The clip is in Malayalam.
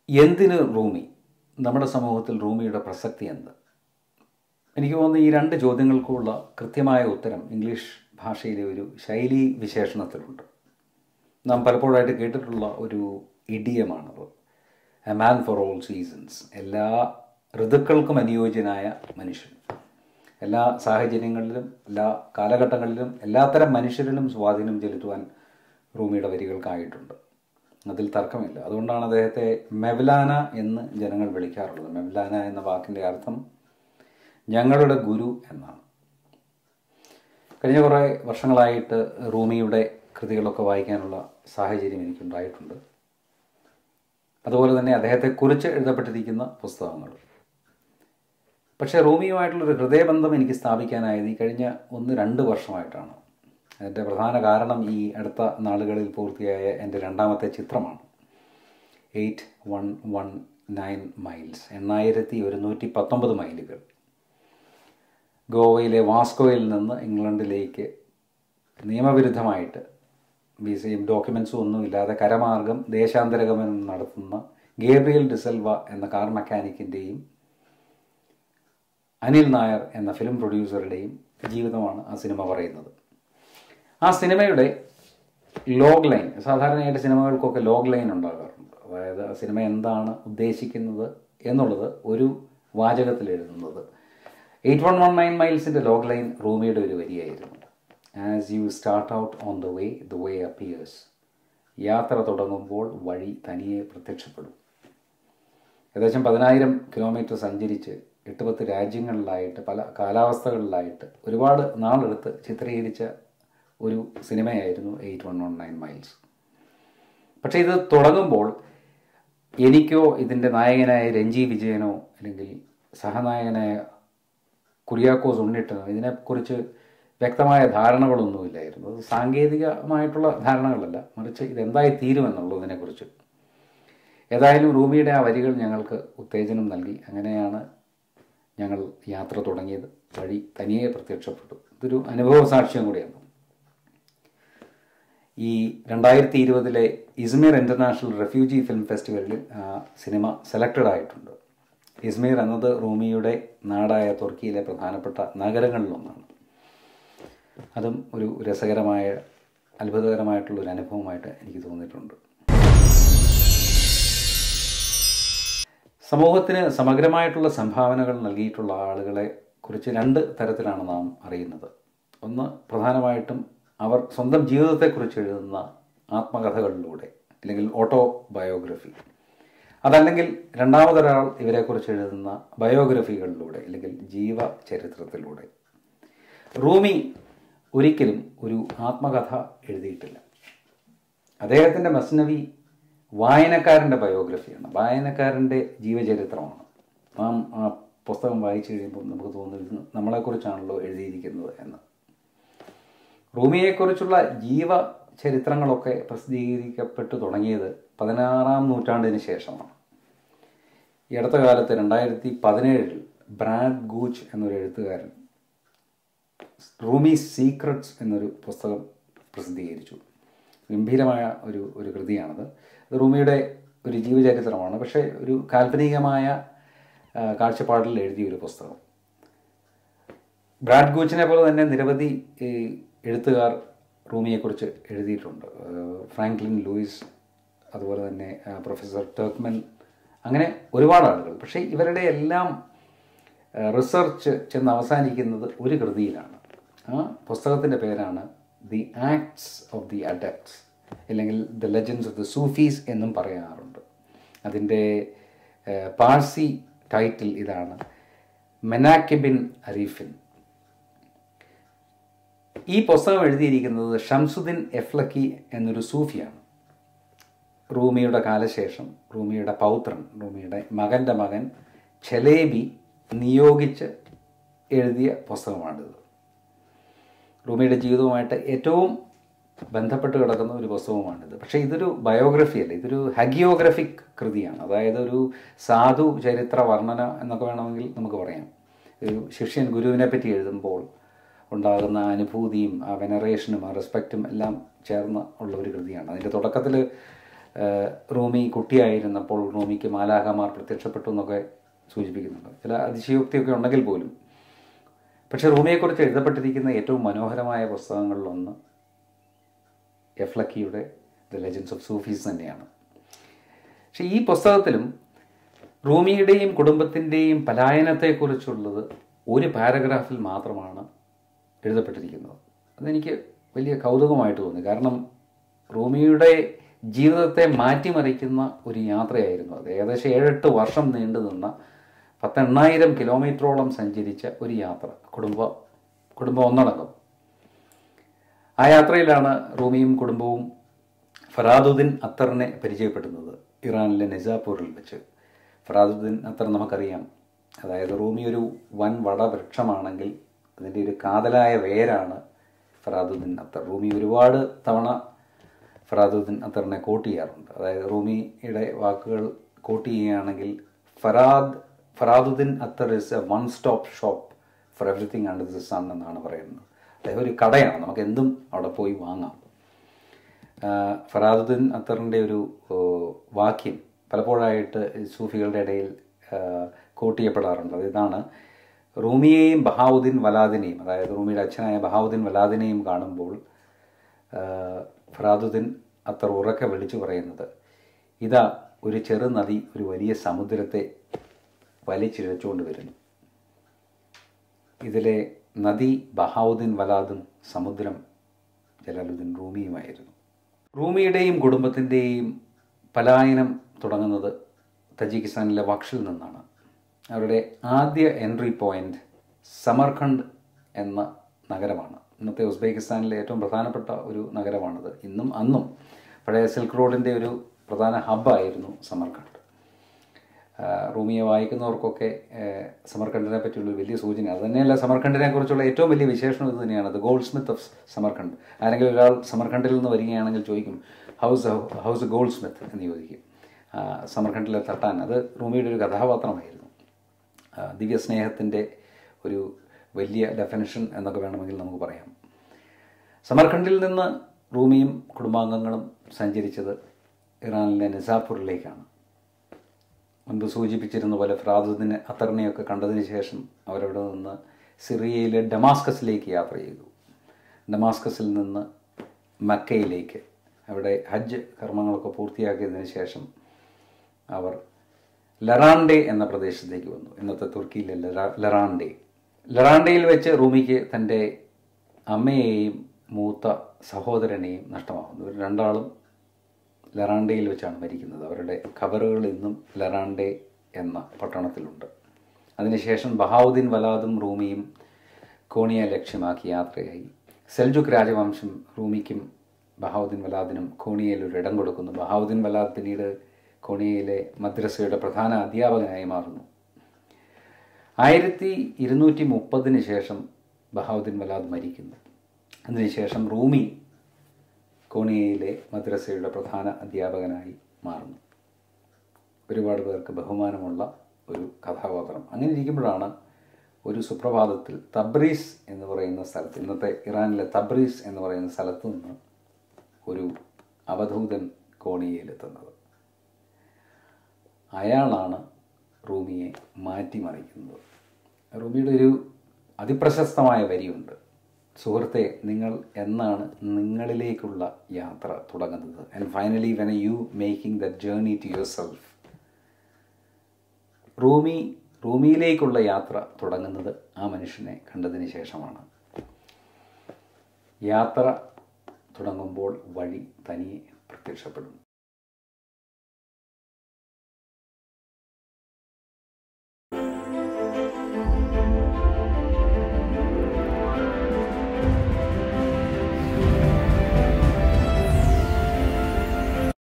എന്തിന് റൂമി? നമ്മുടെ സമൂഹത്തിൽ റൂമിയുടെ പ്രസക്തി എന്ത്? എനിക്ക് തോന്നുന്നു ഈ രണ്ട് ചോദ്യങ്ങൾക്കുള്ള കൃത്യമായ ഉത്തരം ഇംഗ്ലീഷ് ഭാഷയിലെ ഒരു ശൈലീ വിശേഷണത്തിലുണ്ട്. നാം പലപ്പോഴായിട്ട് കേട്ടിട്ടുള്ള ഒരു ഇഡിയമാണത്. A man for all seasons. എല്ലാ ഋതുക്കൾക്കും അനുയോജ്യനായ മനുഷ്യൻ. എല്ലാ സാഹചര്യങ്ങളിലും എല്ലാ കാലഘട്ടങ്ങളിലും എല്ലാത്തരം മനുഷ്യരിലും സ്വാധീനം ചെലുത്തുവാൻ റൂമിയുടെ വരികൾക്കായിട്ടുണ്ട്. അതിൽ തർക്കമില്ല. അതുകൊണ്ടാണ് അദ്ദേഹത്തെ മെവ്ലാന എന്ന് ജനങ്ങൾ വിളിക്കാറുള്ളത്. മെവ്ലാന എന്ന വാക്കിൻ്റെ അർത്ഥം ഞങ്ങളുടെ ഗുരു എന്നാണ്. കഴിഞ്ഞ കുറേ വർഷങ്ങളായിട്ട് റൂമിയുടെ കൃതികളൊക്കെ വായിക്കാനുള്ള സാഹചര്യം എനിക്കുണ്ടായിട്ടുണ്ട്. അതുപോലെ തന്നെ അദ്ദേഹത്തെക്കുറിച്ച് എഴുതപ്പെട്ടിരിക്കുന്ന പുസ്തകങ്ങൾ. പക്ഷേ റൂമിയുമായിട്ടുള്ളൊരു ഹൃദയബന്ധം എനിക്ക് സ്ഥാപിക്കാനായത് ഈ കഴിഞ്ഞ 1-2 വർഷമായിട്ടാണ്. അതിൻ്റെ പ്രധാന കാരണം ഈ അടുത്ത നാളുകളിൽ പൂർത്തിയായ എൻ്റെ രണ്ടാമത്തെ ചിത്രമാണ്. 8119 മൈൽസ്, 8119 മൈലുകൾ. ഗോവയിലെ വാസ്കോയിൽ നിന്ന് ഇംഗ്ലണ്ടിലേക്ക് നിയമവിരുദ്ധമായിട്ട് വിസയും ഡോക്യുമെൻസും ഒന്നുമില്ലാതെ കരമാർഗം ദേശാന്തരഗമനം നടത്തുന്ന ഗേബ്രിയൽ ഡിസൽവ എന്ന കാർ മെക്കാനിക്കിൻ്റെയും അനിൽ നായർ എന്ന ഫിലിം പ്രൊഡ്യൂസറുടെയും ജീവിതമാണ് ആ സിനിമ പറയുന്നത്. ആ സിനിമയുടെ ലോഗ് ലൈൻ, സാധാരണയായിട്ട് സിനിമകൾക്കൊക്കെ ലോഗ് ലൈൻ ഉണ്ടാകാറുണ്ട്. അതായത് ആ സിനിമ എന്താണ് ഉദ്ദേശിക്കുന്നത് എന്നുള്ളത് ഒരു വാചകത്തിൽ എഴുതുന്നത്. 8119 മൈൽസിൻ്റെ ലോഗ് ലൈൻ റൂമിയുടെ ഒരു വരിയായിരുന്നു. As you start out on the way appears. യാത്ര തുടങ്ങുമ്പോൾ വഴി തനിയെ പ്രത്യക്ഷപ്പെടും. ഏകദേശം 10,000 കിലോമീറ്റർ സഞ്ചരിച്ച് 8-10 രാജ്യങ്ങളിലായിട്ട് പല കാലാവസ്ഥകളിലായിട്ട് ഒരുപാട് നാളെടുത്ത് ചിത്രീകരിച്ച ഒരു സിനിമയായിരുന്നു 8119 മൈൽസ്. പക്ഷേ ഇത് തുടങ്ങുമ്പോൾ എനിക്കോ ഇതിൻ്റെ നായകനായ രഞ്ജി വിജയനോ അല്ലെങ്കിൽ സഹനായകനായ കുര്യാക്കോസ് ഉണ്ണിട്ടനോ ഇതിനെക്കുറിച്ച് വ്യക്തമായ ധാരണകളൊന്നുമില്ലായിരുന്നു. അത് സാങ്കേതികമായിട്ടുള്ള ധാരണകളല്ല, മറിച്ച് ഇതെന്തായി തീരുമെന്നുള്ളതിനെക്കുറിച്ച്. ഏതായാലും റൂമിയുടെ ആ വരികൾ ഞങ്ങൾക്ക് ഉത്തേജനം നൽകി. അങ്ങനെയാണ് ഞങ്ങൾ യാത്ര തുടങ്ങിയത്. വഴി തനിയെ പ്രത്യക്ഷപ്പെട്ടു. ഇതൊരു അനുഭവ സാക്ഷ്യം കൂടിയാണ്. ഈ 2020 ഇസ്മീർ ഇൻ്റർനാഷണൽ റെഫ്യൂജി ഫിലിം ഫെസ്റ്റിവലിൽ സിനിമ സെലക്റ്റഡ് ആയിട്ടുണ്ട്. ഇസ്മീർ എന്നത് റൂമിയുടെ നാടായ തുർക്കിയിലെ പ്രധാനപ്പെട്ട നഗരങ്ങളിലൊന്നാണ്. അതും ഒരു രസകരമായ അത്ഭുതകരമായിട്ടുള്ളൊരു അനുഭവമായിട്ട് എനിക്ക് തോന്നിയിട്ടുണ്ട്. സമൂഹത്തിന് സമഗ്രമായിട്ടുള്ള സംഭാവനകൾ നൽകിയിട്ടുള്ള ആളുകളെ കുറിച്ച് 2 തരത്തിലാണ് നാം അറിയുന്നത്. ഒന്ന്, പ്രധാനമായിട്ടും അവർ സ്വന്തം ജീവിതത്തെക്കുറിച്ച് എഴുതുന്ന ആത്മകഥകളിലൂടെ അല്ലെങ്കിൽ ഓട്ടോ ബയോഗ്രഫി. അതല്ലെങ്കിൽ രണ്ടാമതൊരാൾ ഇവരെക്കുറിച്ച് എഴുതുന്ന ബയോഗ്രഫികളിലൂടെ അല്ലെങ്കിൽ ജീവചരിത്രത്തിലൂടെ. റൂമി ഒരിക്കലും ഒരു ആത്മകഥ എഴുതിയിട്ടില്ല. അദ്ദേഹത്തിൻ്റെ മസ്നവി വായനക്കാരൻ്റെ ബയോഗ്രഫിയാണ്, വായനക്കാരൻ്റെ ജീവചരിത്രമാണ്. നാം ആ പുസ്തകം വായിച്ചു കഴിയുമ്പോൾ നമുക്ക് തോന്നുന്നു നമ്മളെക്കുറിച്ചാണല്ലോ എഴുതിയിരിക്കുന്നത് എന്ന്. റൂമിയെക്കുറിച്ചുള്ള ജീവചരിത്രങ്ങളൊക്കെ പ്രസിദ്ധീകരിക്കപ്പെട്ടു തുടങ്ങിയത് 16-ാം നൂറ്റാണ്ടിന് ശേഷമാണ്. ഈ അടുത്ത കാലത്ത് 2017 ബ്രാഡ് ഗൂച്ച് എന്നൊരു എഴുത്തുകാരൻ റൂമി സീക്രട്സ് എന്നൊരു പുസ്തകം പ്രസിദ്ധീകരിച്ചു. ഗംഭീരമായ ഒരു കൃതിയാണത്. അത് റൂമിയുടെ ഒരു ജീവചരിത്രമാണ്, പക്ഷേ ഒരു കാൽപ്പനികമായ കാഴ്ചപ്പാടിൽ എഴുതിയൊരു പുസ്തകം. ബ്രാഡ് ഗൂച്ചിനെ പോലെ തന്നെ നിരവധി എഴുത്തുകാർ റൂമിയെക്കുറിച്ച് എഴുതിയിട്ടുണ്ട്. ഫ്രാങ്ക്ലിൻ ലൂയിസ്, അതുപോലെ തന്നെ പ്രൊഫസർ ടർക്ക്മൻ, അങ്ങനെ ഒരുപാട് ആളുകൾ. പക്ഷേ ഇവരുടെ എല്ലാം റിസർച്ച് ചെന്ന് അവസാനിക്കുന്നത് ഒരു കൃതിയിലാണ്. ആ പുസ്തകത്തിൻ്റെ പേരാണ് the acts of the adepts, അല്ലെങ്കിൽ the legends of the sufis എന്നും പറയാറുണ്ട്. അതിൻ്റെ പാഴ്സി ടൈറ്റിൽ ഇതാണ്, മെനാക്കിബിൻ അരീഫിൻ. ഈ പുസ്തകം എഴുതിയിരിക്കുന്നത് ഷംസുദ്ദീൻ എഫ്ലക്കി എന്നൊരു സൂഫിയാണ്. റൂമിയുടെ കാലശേഷം റൂമിയുടെ പൗത്രൻ, റൂമിയുടെ മകൻ്റെ മകൻ ഛലേബി നിയോഗിച്ച് എഴുതിയ പുസ്തകമാണിത്. റൂമിയുടെ ജീവിതവുമായിട്ട് ഏറ്റവും ബന്ധപ്പെട്ട് കിടക്കുന്ന ഒരു പുസ്തകമാണിത്. പക്ഷേ ഇതൊരു ബയോഗ്രഫി അല്ല, ഇതൊരു ഹഗിയോഗ്രഫിക് കൃതിയാണ്. അതായത് ഒരു സാധു ചരിത്ര വർണ്ണന എന്നൊക്കെ വേണമെങ്കിൽ നമുക്ക് പറയാം. ഒരു ശിഷ്യൻ ഗുരുവിനെ പറ്റി എഴുതുമ്പോൾ ഉണ്ടാകുന്ന അനുഭൂതിയും ആ വെനറേഷനും ആ റെസ്പെക്റ്റും എല്ലാം ചേർന്ന് ഉള്ള ഒരു കൃതിയാണ്. അതിൻ്റെ തുടക്കത്തിൽ റൂമി കുട്ടിയായിരുന്നപ്പോൾ റൂമിക്ക് മാലാഖമാർ പ്രത്യക്ഷപ്പെട്ടു എന്നൊക്കെ സൂചിപ്പിക്കുന്നുണ്ട്. ചില അതിശയോക്തിയൊക്കെ ഉണ്ടെങ്കിൽ പോലും. പക്ഷേ റൂമിയെക്കുറിച്ച് എഴുതപ്പെട്ടിരിക്കുന്ന ഏറ്റവും മനോഹരമായ പുസ്തകങ്ങളിലൊന്ന് എഫ്ലക്കിയുടെ ദ ലെജൻഡ്സ് ഓഫ് സൂഫീസ് തന്നെയാണ്. പക്ഷേ ഈ പുസ്തകത്തിലും റൂമിയുടെയും കുടുംബത്തിൻ്റെയും പലായനത്തെക്കുറിച്ചുള്ളത് ഒരു പാരഗ്രാഫിൽ മാത്രമാണ് എഴുതപ്പെട്ടിരിക്കുന്നത്. അതെനിക്ക് വലിയ കൗതുകമായിട്ട് തോന്നി. കാരണം റൂമിയുടെ ജീവിതത്തെ മാറ്റിമറിക്കുന്ന ഒരു യാത്രയായിരുന്നു അത്. ഏകദേശം 7-8 വർഷം നീണ്ടു നിന്ന 10,000 കിലോമീറ്ററോളം സഞ്ചരിച്ച ഒരു യാത്ര, കുടുംബം ഒന്നടങ്കം. ആ യാത്രയിലാണ് റൂമിയും കുടുംബവും ഫറാദുദ്ദീൻ അത്തറിനെ പരിചയപ്പെടുന്നത്, ഇറാനിലെ നിസാപൂരിൽ വെച്ച്. ഫറാദുദ്ദീൻ അത്തർ നമുക്കറിയാം, അതായത് റൂമി ഒരു വൻ വടവൃക്ഷമാണെങ്കിൽ അതിൻ്റെ ഒരു കാതലായ വേരാണ് ഫറാദുദ്ദീൻ അത്തർ. റൂമി ഒരുപാട് തവണ ഫറാദുദ്ദീൻ അത്തറിനെ കോട്ട് ചെയ്യാറുണ്ട്. അതായത് റൂമിയുടെ വാക്കുകൾ കോട്ട് ചെയ്യുകയാണെങ്കിൽ Fariduddin Attar is a one stop shop for everything under the sun എന്നാണ് പറയുന്നത്. അതായത് ഒരു കടയാണ്, നമുക്ക് എന്തും അവിടെ പോയി വാങ്ങാം. ഫറാദുദ്ദീൻ അത്തറിൻ്റെ ഒരു വാക്യം പലപ്പോഴായിട്ട് സൂഫികളുടെ ഇടയിൽ കോട്ട് ചെയ്യപ്പെടാറുണ്ട്. ഇതാണ്: റൂമിയെയും ബഹാവുദ്ദീൻ വലാദിനെയും, അതായത് റൂമിയുടെ അച്ഛനായ ബഹാവുദ്ദീൻ വലാദിനെയും കാണുമ്പോൾ ഫറാദുദ്ദീൻ അത്തർ ഉറക്കെ വിളിച്ചു പറയുന്നത്, ഇതാ ഒരു ചെറു നദി ഒരു വലിയ സമുദ്രത്തെ വലിച്ചിഴച്ചുകൊണ്ട് വരുന്നു. ഇതിലെ നദി ബഹാവുദ്ദീൻ വലാദും സമുദ്രം ജലാലുദ്ദീൻ റൂമിയുമായിരുന്നു. റൂമിയുടെയും കുടുംബത്തിൻ്റെയും പലായനം തുടങ്ങുന്നത് തജിക്കിസ്ഥാനിലെ വക്ഷിൽ നിന്നാണ്. അവരുടെ ആദ്യ എൻട്രി പോയിന്റ് സമർഖണ്ഡ് എന്ന നഗരമാണ്. ഇന്നത്തെ ഉസ്ബെക്കിസ്ഥാനിലെ ഏറ്റവും പ്രധാനപ്പെട്ട ഒരു നഗരമാണിത്. ഇന്നും അന്നും പഴയ സിൽക്ക് റോഡിൻ്റെ ഒരു പ്രധാന ഹബ്ബായിരുന്നു സമർഖണ്ഡ്. റൂമിയെ വായിക്കുന്നവർക്കൊക്കെ സമർഖണ്ഡിനെ പറ്റിയുള്ളൊരു വലിയ സൂചന അത് തന്നെയല്ല. സമർഖണ്ഡിനെ കുറിച്ചുള്ള ഏറ്റവും വലിയ വിശേഷണം ഇത് തന്നെയാണ്, the goldsmith of Samarkand. ആരെങ്കിലും ഒരാൾ സമർഖണ്ഡിൽ നിന്ന് വരികയാണെങ്കിൽ ചോദിക്കും, ഹൗസ് ഗോൾഡ് സ്മിത്ത് എന്ന് ചോദിക്കും. സമർഖണ്ഡിലെ തട്ടാൻ, അത് റൂമിയുടെ ഒരു കഥാപാത്രമായിരുന്നു. ദിവ്യസ്നേഹത്തിൻ്റെ ഒരു വലിയ ഡെഫിനിഷൻ എന്നൊക്കെ വേണമെങ്കിൽ നമുക്ക് പറയാം. സമർഖണ്ഡിൽ നിന്ന് റൂമിയും കുടുംബാംഗങ്ങളും സഞ്ചരിച്ചത് ഇറാനിലെ നിസാപൂരിലേക്കാണ്. മുൻപ് സൂചിപ്പിച്ചിരുന്ന പോലെ ഫറാദുദ്ദീൻ അത്തറിനെയൊക്കെ കണ്ടതിന് ശേഷം അവരവിടെ നിന്ന് സിറിയയിലെ ഡമാസ്കസിലേക്ക് യാത്ര ചെയ്തു. ഡമാസ്കസിൽ നിന്ന് മക്കയിലേക്ക്, അവിടെ ഹജ്ജ് കർമ്മങ്ങളൊക്കെ പൂർത്തിയാക്കിയതിന് ശേഷം അവർ ലറാൻഡെ എന്ന പ്രദേശത്തേക്ക് വന്നു. ഇന്നത്തെ തുർക്കിയിലെ ലറാൻഡയിൽ വെച്ച് റൂമിക്ക് തൻ്റെ അമ്മയെയും മൂത്ത സഹോദരനെയും നഷ്ടമാകുന്നു. ഇവർ രണ്ടാളും ലറാൻഡയിൽ വെച്ചാണ് മരിക്കുന്നത്. അവരുടെ ഖബറുകൾ ഇന്നും ലറാൻഡെ എന്ന പട്ടണത്തിലുണ്ട്. അതിനുശേഷം ബഹാവുദ്ദീൻ വലാദും റൂമിയും കോണിയ ലക്ഷ്യമാക്കി യാത്രയായി. സെൽജുക്ക് രാജവംശം റൂമിക്കും ബഹാവുദ്ദീൻ വലാദിനും കോണിയയിൽ ഒരു ഇടം കൊടുക്കുന്നു. ബഹാവുദ്ദീൻ വലാദ് പിന്നീട് കോണിയയിലെ മദ്രസയുടെ പ്രധാന അധ്യാപകനായി മാറുന്നു. 1230 ശേഷം ബഹാവുദ്ദീൻ വലാദ് മരിക്കുന്നു. അതിനുശേഷം റൂമി കോണിയയിലെ മദ്രസയുടെ പ്രധാന അധ്യാപകനായി മാറുന്നു. ഒരുപാട് പേർക്ക് ബഹുമാനമുള്ള ഒരു കഥാപാത്രം. അങ്ങനെ ഇരിക്കുമ്പോഴാണ് ഒരു സുപ്രഭാതത്തിൽ തബ്രീസ് എന്ന് പറയുന്ന സ്ഥലത്ത്, ഇന്നത്തെ ഇറാനിലെ തബ്രീസ് എന്ന് പറയുന്ന സ്ഥലത്ത് നിന്ന് ഒരു അവധൂതൻ കോണിയയിലെത്തുന്നത്. അയാളാണ് റൂമിയെ മാറ്റിമറിക്കുന്നത്. റൂമിയുടെ ഒരു അതിപ്രശസ്തമായ വരിയുണ്ട്: സുഹൃത്തെ, നിങ്ങൾ എന്നാണ് നിങ്ങളിലേക്കുള്ള യാത്ര തുടങ്ങുന്നത്? And finally when you making the journey to yourself. റൂമിയിലേക്കുള്ള യാത്ര തുടങ്ങുന്നത് ആ മനുഷ്യനെ കണ്ടതിന് ശേഷമാണ്. യാത്ര തുടങ്ങുമ്പോൾ വഴി തനിയെ പ്രത്യക്ഷപ്പെടും.